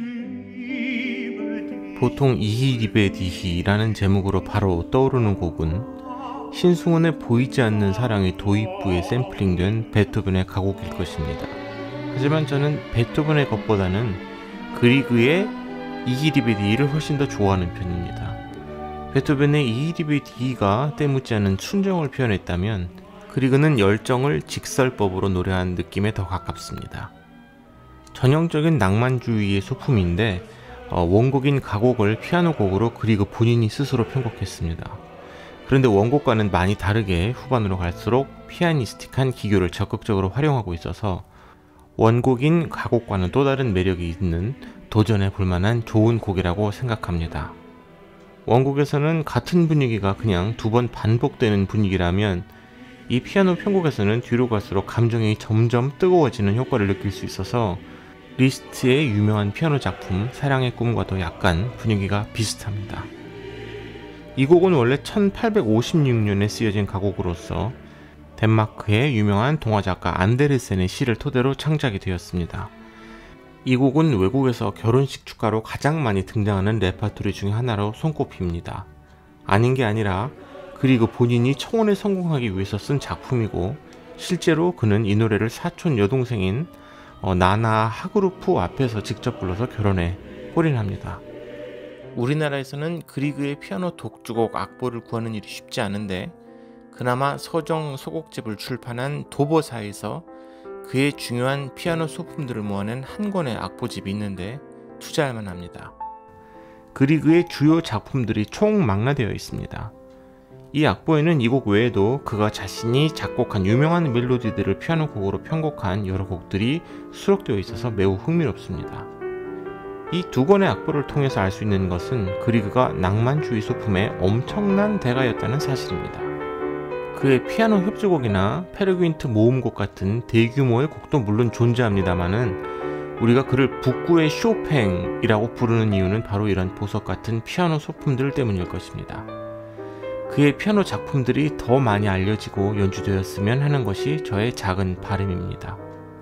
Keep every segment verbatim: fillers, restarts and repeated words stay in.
보통 이히리베디히라는 제목으로 바로 떠오르는 곡은 신승훈의 보이지 않는 사랑의 도입부에 샘플링된 베토벤의 가곡일 것입니다. 하지만 저는 베토벤의 것보다는 그리그의 이히리베디히를 훨씬 더 좋아하는 편입니다. 베토벤의 이히리베디히가 때묻지 않은 순정을 표현했다면 그리그는 열정을 직설법으로 노래한 느낌에 더 가깝습니다. 전형적인 낭만주의의 소품인데 어, 원곡인 가곡을 피아노 곡으로 그리그 본인이 스스로 편곡했습니다. 그런데 원곡과는 많이 다르게 후반으로 갈수록 피아니스틱한 기교를 적극적으로 활용하고 있어서 원곡인 가곡과는 또 다른 매력이 있는 도전해 볼만한 좋은 곡이라고 생각합니다. 원곡에서는 같은 분위기가 그냥 두 번 반복되는 분위기라면 이 피아노 편곡에서는 뒤로 갈수록 감정이 점점 뜨거워지는 효과를 느낄 수 있어서 리스트의 유명한 피아노 작품 사랑의 꿈과도 약간 분위기가 비슷합니다. 이 곡은 원래 천팔백오십육 년에 쓰여진 가곡으로서 덴마크의 유명한 동화작가 안데르센의 시를 토대로 창작이 되었습니다. 이 곡은 외국에서 결혼식 축가로 가장 많이 등장하는 레퍼토리 중에 하나로 손꼽힙니다. 아닌 게 아니라 그리고 본인이 청혼에 성공하기 위해서 쓴 작품이고 실제로 그는 이 노래를 사촌 여동생인 어, 나나 하그루프 앞에서 직접 불러서 결혼에 골인합니다. 우리나라에서는 그리그의 피아노 독주곡 악보를 구하는 일이 쉽지 않은데 그나마 서정 소곡집을 출판한 도버사에서 그의 중요한 피아노 소품들을 모아낸 한 권의 악보집이 있는데 투자할 만합니다. 그리그의 주요 작품들이 총망라되어 있습니다. 이 악보에는 이 곡 외에도 그가 자신이 작곡한 유명한 멜로디들을 피아노 곡으로 편곡한 여러 곡들이 수록되어 있어서 매우 흥미롭습니다. 이 두 권의 악보를 통해서 알 수 있는 것은 그리그가 낭만주의 소품의 엄청난 대가였다는 사실입니다. 그의 피아노 협주곡이나 페르귄트 모음곡 같은 대규모의 곡도 물론 존재합니다마는 우리가 그를 북구의 쇼팽이라고 부르는 이유는 바로 이런 보석 같은 피아노 소품들 때문일 것입니다. 그의 피아노 작품들이 더 많이 알려지고 연주되었으면 하는 것이 저의 작은 바람입니다.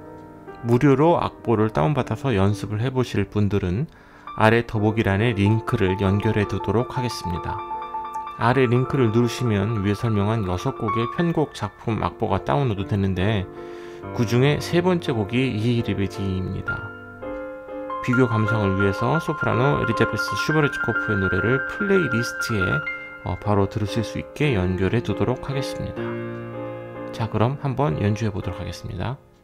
무료로 악보를 다운받아서 연습을 해보실 분들은 아래 더보기란에 링크를 연결해 두도록 하겠습니다. 아래 링크를 누르시면 위에 설명한 여섯 곡의 편곡 작품 악보가 다운로드 되는데 그 중에 세 번째 곡이 이히리베디히입니다. 비교 감상을 위해서 소프라노 엘리자베스 슈베르츠코프의 노래를 플레이리스트에 어, 바로 들으실 수 있게 연결해 두도록 하겠습니다. 자, 그럼 한번 연주해 보도록 하겠습니다.